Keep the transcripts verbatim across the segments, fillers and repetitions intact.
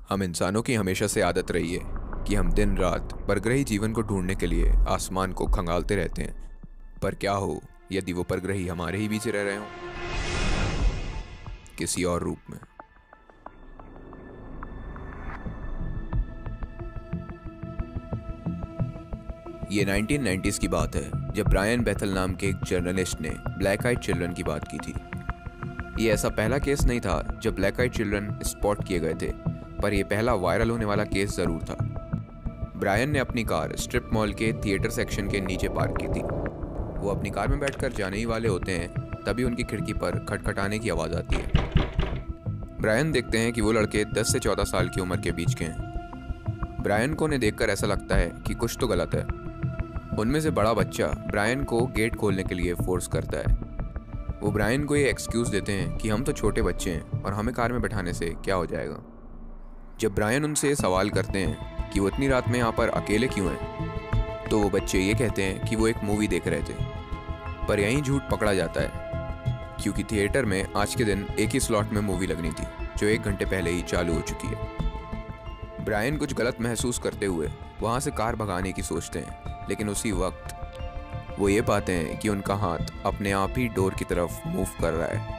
हम इंसानों की हमेशा से आदत रही है कि हम दिन रात परग्रही जीवन को ढूंढने के लिए आसमान को खंगालते रहते हैं। पर क्या हो यदि वो परग्रही हमारे ही बीच रह रहे हों, किसी और रूप में। ये नाइनटीन नाइंटीज़ की बात है जब ब्रायन बेथल नाम के एक जर्नलिस्ट ने ब्लैक आइड चिल्ड्रन की बात की थी। ये ऐसा पहला केस नहीं था जब ब्लैक आइड चिल्ड्रन स्पॉट किए गए थे, पर यह पहला वायरल होने वाला केस ज़रूर था। ब्रायन ने अपनी कार स्ट्रिप मॉल के थिएटर सेक्शन के नीचे पार्क की थी। वो अपनी कार में बैठकर जाने ही वाले होते हैं, तभी उनकी खिड़की पर खटखटाने की आवाज़ आती है। ब्रायन देखते हैं कि वो लड़के दस से चौदह साल की उम्र के बीच के हैं। ब्रायन को उन्हें देखकर ऐसा लगता है कि कुछ तो गलत है। उनमें से बड़ा बच्चा ब्रायन को गेट खोलने के लिए फोर्स करता है। वो ब्रायन को ये एक्सक्यूज़ देते हैं कि हम तो छोटे बच्चे हैं और हमें कार में बैठाने से क्या हो जाएगा। जब ब्रायन उनसे सवाल करते हैं कि वो इतनी रात में यहाँ पर अकेले क्यों हैं, तो वो बच्चे ये कहते हैं कि वो एक मूवी देख रहे थे। पर यहीं झूठ पकड़ा जाता है, क्योंकि थिएटर में आज के दिन एक ही स्लॉट में मूवी लगनी थी जो एक घंटे पहले ही चालू हो चुकी है। ब्रायन कुछ गलत महसूस करते हुए वहाँ से कार भगाने की सोचते हैं, लेकिन उसी वक्त वो ये पाते हैं कि उनका हाथ अपने आप ही डोर की तरफ मूव कर रहा है।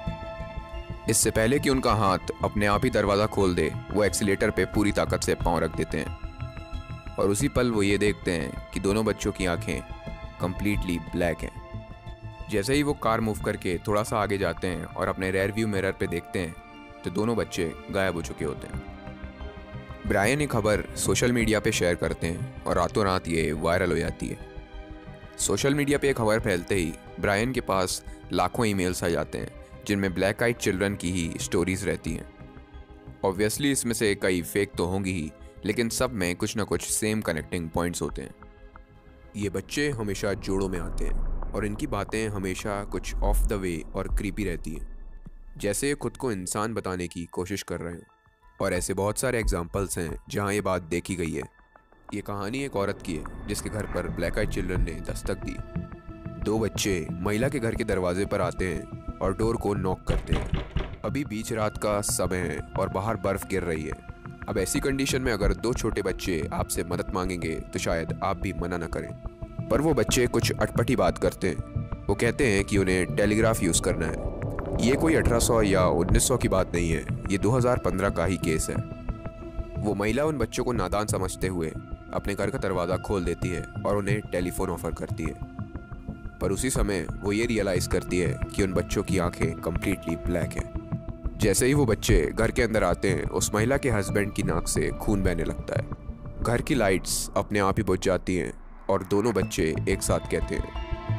इससे पहले कि उनका हाथ अपने आप ही दरवाज़ा खोल दे, वो एक्सीलेटर पे पूरी ताकत से पाँव रख देते हैं और उसी पल वो ये देखते हैं कि दोनों बच्चों की आंखें कंप्लीटली ब्लैक हैं। जैसे ही वो कार मूव करके थोड़ा सा आगे जाते हैं और अपने रेयर व्यू मिरर पे देखते हैं, तो दोनों बच्चे गायब हो चुके होते हैं। ब्रायन ये खबर सोशल मीडिया पे शेयर करते हैं और रातों रात ये वायरल हो जाती है। सोशल मीडिया पे ये खबर फैलते ही ब्रायन के पास लाखों ईमेल्स आ जाते हैं जिनमें ब्लैक आइड चिल्ड्रन की ही स्टोरीज रहती हैं। ऑब्वियसली इसमें से कई फेक तो होंगी ही, लेकिन सब में कुछ ना कुछ सेम कनेक्टिंग पॉइंट्स होते हैं। ये बच्चे हमेशा जोड़ों में आते हैं और इनकी बातें हमेशा कुछ ऑफ द वे और क्रीपी रहती हैं, जैसे ये खुद को इंसान बताने की कोशिश कर रहे हैं। और ऐसे बहुत सारे एग्जाम्पल्स हैं जहाँ ये बात देखी गई है। ये कहानी एक औरत की है जिसके घर पर ब्लैक आइड चिल्ड्रन ने दस्तक दी। दो बच्चे महिला के घर के दरवाजे पर आते हैं और डोर को नॉक करते हैं। अभी बीच रात का समय है और बाहर बर्फ गिर रही है। अब ऐसी कंडीशन में अगर दो छोटे बच्चे आपसे मदद मांगेंगे तो शायद आप भी मना न करें, पर वो बच्चे कुछ अटपटी बात करते हैं। वो कहते हैं कि उन्हें टेलीग्राफ यूज़ करना है। ये कोई अठारह सौ या उन्नीस सौ की बात नहीं है, ये दो हज़ार पंद्रह का ही केस है। वो महिला उन बच्चों को नादान समझते हुए अपने घर का दरवाज़ा खोल देती है और उन्हें टेलीफोन ऑफर करती है। पर उसी समय वो ये रियलाइज़ करती है कि उन बच्चों की आंखें कंप्लीटली ब्लैक हैं। जैसे ही वो बच्चे घर के अंदर आते हैं, उस महिला के हस्बैंड की नाक से खून बहने लगता है। घर की लाइट्स अपने आप ही बुझ जाती हैं और दोनों बच्चे एक साथ कहते हैं,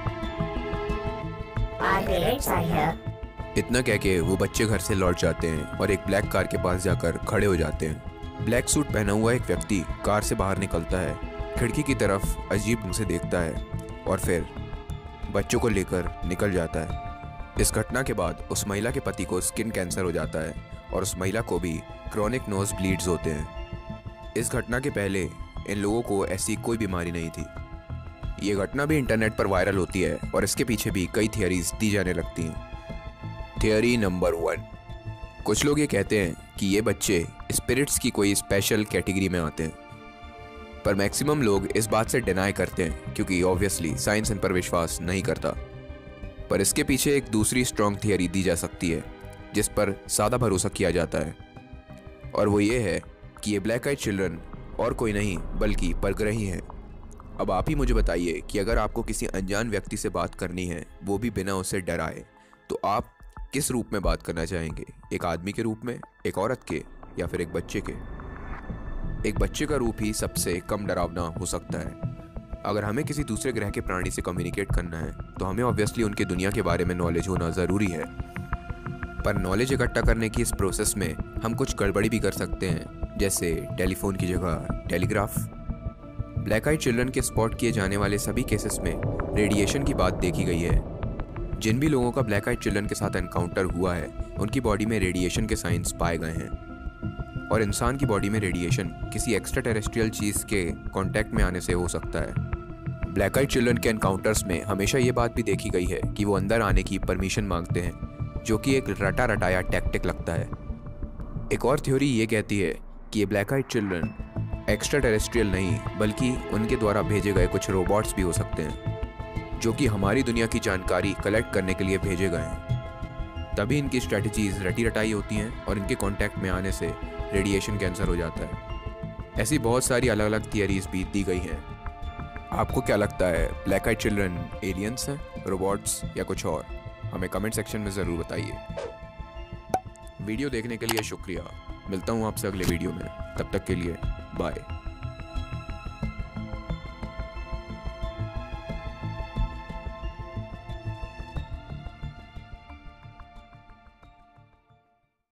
इतना कह के वो बच्चे घर से लौट जाते हैं और एक ब्लैक कार के पास जाकर खड़े हो जाते हैं। ब्लैक सूट पहना हुआ एक व्यक्ति कार से बाहर निकलता है, खिड़की की तरफ अजीब ढंग से देखता है और फिर बच्चों को लेकर निकल जाता है। इस घटना के बाद उस महिला के पति को स्किन कैंसर हो जाता है और उस महिला को भी क्रॉनिक नोज ब्लीड्स होते हैं। इस घटना के पहले इन लोगों को ऐसी कोई बीमारी नहीं थी। ये घटना भी इंटरनेट पर वायरल होती है और इसके पीछे भी कई थियरीज दी जाने लगती हैं। थियरी नंबर वन, कुछ लोग ये कहते हैं कि ये बच्चे स्पिरिट्स की कोई स्पेशल कैटेगरी में आते हैं, पर मैक्सिमम लोग इस बात से डिनाई करते हैं क्योंकि ऑब्वियसली साइंस इन पर विश्वास नहीं करता। पर इसके पीछे एक दूसरी स्ट्रॉन्ग थियरी दी जा सकती है जिस पर ज़्यादा भरोसा किया जाता है, और वो ये है कि ये ब्लैक आइड चिल्ड्रन और कोई नहीं बल्कि परग्रही हैं। अब आप ही मुझे बताइए कि अगर आपको किसी अनजान व्यक्ति से बात करनी है, वो भी बिना उसे डराए, तो आप किस रूप में बात करना चाहेंगे? एक आदमी के रूप में, एक औरत के, या फिर एक बच्चे के? एक बच्चे का रूप ही सबसे कम डरावना हो सकता है। अगर हमें किसी दूसरे ग्रह के प्राणी से कम्युनिकेट करना है तो हमें ऑब्वियसली उनके दुनिया के बारे में नॉलेज होना ज़रूरी है, पर नॉलेज इकट्ठा करने की इस प्रोसेस में हम कुछ गड़बड़ी भी कर सकते हैं, जैसे टेलीफोन की जगह टेलीग्राफ। ब्लैक आइड चिल्ड्रन के स्पॉट किए जाने वाले सभी केसेस में रेडिएशन की बात देखी गई है। जिन भी लोगों का ब्लैक आइड चिल्ड्रन के साथ एनकाउंटर हुआ है, उनकी बॉडी में रेडिएशन के साइंस पाए गए हैं। और इंसान की बॉडी में रेडिएशन किसी एक्स्ट्रा टेरेस्ट्रियल चीज़ के कांटेक्ट में आने से हो सकता है। ब्लैक आइड चिल्ड्रन के एनकाउंटर्स में हमेशा ये बात भी देखी गई है कि वो अंदर आने की परमिशन मांगते हैं, जो कि एक रटा रटाया टैक्टिक लगता है। एक और थ्योरी ये कहती है कि ये black eyed children extraterrestrial नहीं बल्कि उनके द्वारा भेजे गए कुछ रोबोट्स भी हो सकते हैं जो कि हमारी दुनिया की जानकारी कलेक्ट करने के लिए भेजे गए हैं। तभी इनकी स्ट्रेटजीज रटी रटाई होती हैं और इनके कांटेक्ट में आने से रेडिएशन कैंसर हो जाता है। ऐसी बहुत सारी अलग अलग थियरीज भी दी गई हैं। आपको क्या लगता है, ब्लैक आइड चिल्ड्रन एलियंस हैं, रोबोट्स या कुछ और? हमें कमेंट सेक्शन में ज़रूर बताइए। वीडियो देखने के लिए शुक्रिया। मिलता हूँ आपसे अगले वीडियो में, तब तक के लिए बाय।